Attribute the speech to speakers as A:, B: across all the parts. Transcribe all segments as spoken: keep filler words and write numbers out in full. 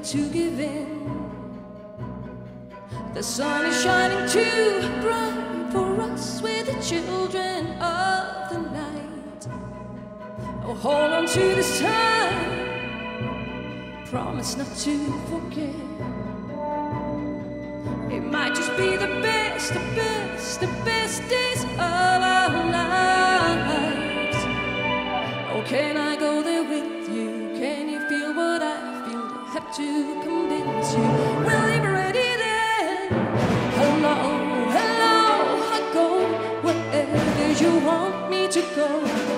A: to give in. The sun is shining too bright for us, we're the children of the night. Oh, hold on to this time, promise not to forget. It might just be the best, the best, the best days of our lives. Oh, can I go there with you? Can you feel what I feel? Do I have to convince you? Will you be ready then? Hello, hello, I go wherever you want me to go.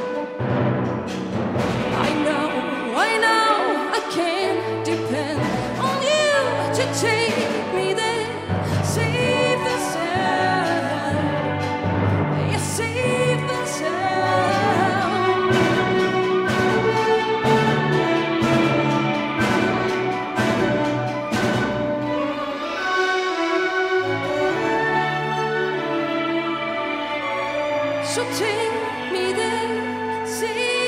A: I know, I know, I can depend on you to take me there. Safe and sound, yeah, safe and sound. So take me there, safe.